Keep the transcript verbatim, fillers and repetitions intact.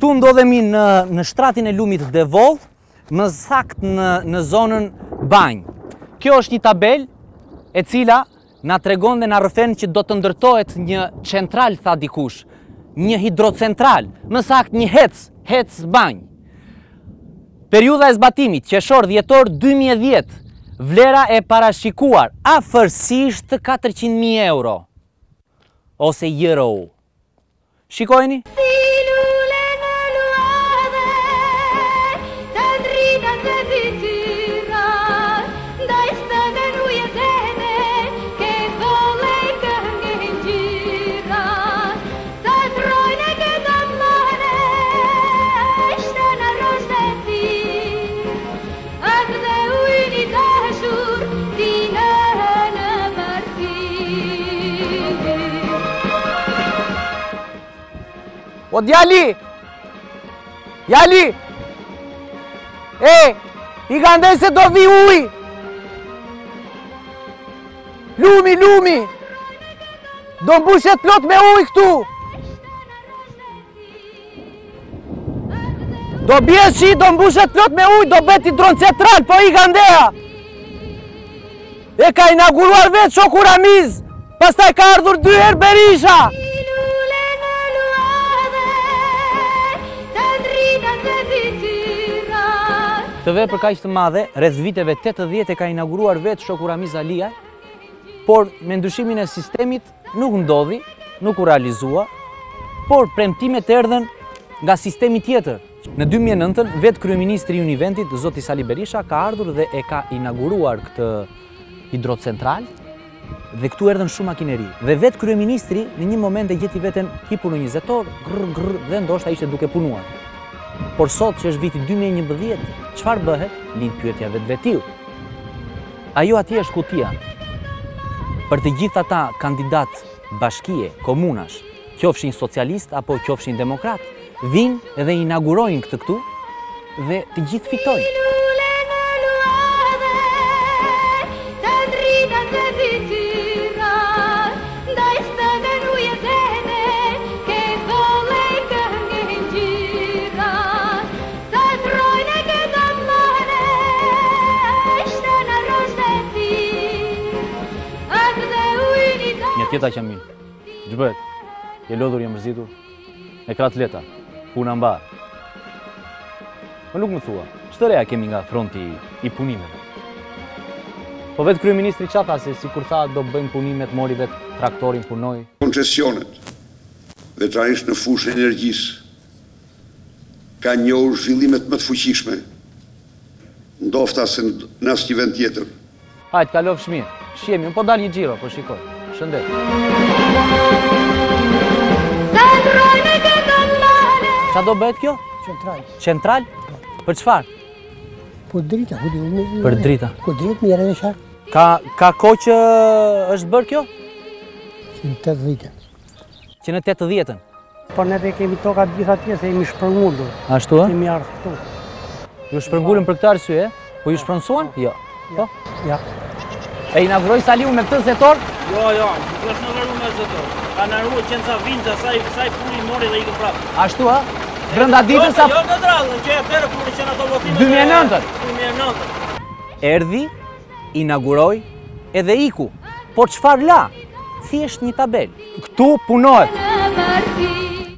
Këtu ndodhemi në, në shtratin e lumit Devoll, më sakt në, në zonën Banjë. Kjo është një tabel e cila na tregon dhe na rrëfen që do të ndërtohet një central, tha dikush, një hidrocentral, më sakt një hec, hec Banjë. Periudha e zbatimit, qershor dhjetor dy mijë e dhjetë, vlera e parashikuar afërsisht katërqind mijë euro ose euro. Shikojeni? O djali! Djali! E! I ka ndej se do vi uj! Lumi, lumi! Do mbushet plot me uj këtu! Do bje shi, do mbushet plot me uj, do bet hidrocentral, po i ka ndeja! E ka inauguruar vetë shoku Ramiz, pastaj ka ardhur dy herë Berisha! Të vepër kaq të madhe, rreth viteve tetëdhjetë e ka inauguruar vetë shoku Ramiz Alia, por me ndryshimin e sistemit nuk ndodhi, nuk u realizua, por premtimet erdhen nga sistemi tjetër. Në dy mijë e nëntën, vetë kryeministri i Univentit, zoti Sali Berisha, ka ardhur dhe e ka inauguruar këtë hidrocentral, dhe këtu erdhen shumë makineri. Dhe vetë kryeministri në një moment e gjeti veten hipur në një zetor, grr grr, dhe ndoshta ishte duke punuar. Por sot që është viti dy mijë e njëmbëdhjetë, çfarë bëhet? Lind pyetja vetvetiu. Ajo atje është kutia. Për të gjithë ata kandidat bashkie, komunash, qofshin socialist apo qofshin demokrat, vinë dhe inaugurojnë këtë këtu dhe të gjithë fitojnë. Tjeta që mi, gjëbët, je lodhur, je mërzitur, e kratë leta, puna mbarë. Më nuk më thua, që të reja kemi nga fronti i punimeve? Po vetë kryeministri qa tha se si kur tha do bëjmë punimet, mori vetë traktorin punoj? Koncesionet, veçanërisht në fushën e energjisë, ka njohur zhvillimet më të fuqishme, ndofta se në asnjë vend tjetër. Hajtë, kalofsh mirë, shjemi, më po dal një gjiro, po shikoj. Shëndet. Qa do bëhet kjo? Central. Central? Për qëfar? Për drita. Për drita. Për dritë mjere dhe shak. Ka, ka ko që është bërë kjo? Që në tetë dhjetën. Që në tetë dhjetën? Por ne dhe kemi tokat gjitha tje se jemi shpërngullur. Ashtu, e? Kemi ardhë këtu. Ju shpërngullën për këtë arsye, po ju shpronsuan? Jo. Ja. Ja. E inauguroi Saliu me këtë zetor? Jo, jo, nuk është inauguru me zetor. Ka inauguru qenca vinca, saj, saj puni mori dhe ikën prapë. Ashtu, ha? Brenda ditës sa... Jo, në drallën, që e tërë puni që në ato votime... dy mijë e nëntën? dy mijë e nëntën. Erdhi, inauguroi, edhe iku. Por çfarë la? Thjesht një tabel. Këtu punohet.